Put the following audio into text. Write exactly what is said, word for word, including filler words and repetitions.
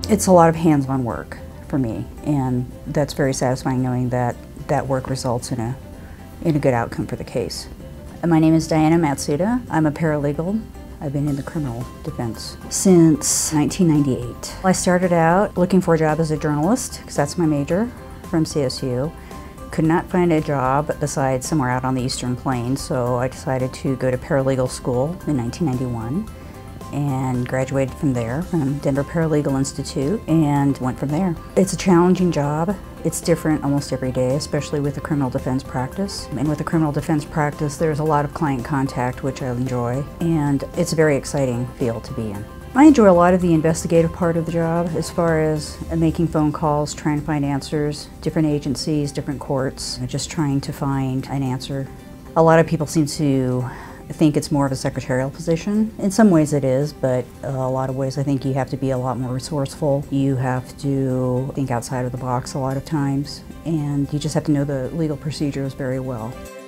It's a lot of hands-on work for me, and that's very satisfying knowing that that work results in a, in a good outcome for the case. And my name is Dianna Matsuda. I'm a paralegal. I've been in the criminal defense since nineteen ninety-eight. I started out looking for a job as a journalist, because that's my major, from C S U. Could not find a job besides somewhere out on the Eastern Plains, so I decided to go to paralegal school in nineteen ninety-one and graduated from there, from Denver Paralegal Institute, and went from there. It's a challenging job. It's different almost every day, especially with the criminal defense practice. And with the criminal defense practice, there's a lot of client contact, which I enjoy, and it's a very exciting field to be in. I enjoy a lot of the investigative part of the job, as far as making phone calls, trying to find answers, different agencies, different courts, just trying to find an answer. A lot of people seem to think it's more of a secretarial position. In some ways it is, but a lot of ways I think you have to be a lot more resourceful. You have to think outside of the box a lot of times, and you just have to know the legal procedures very well.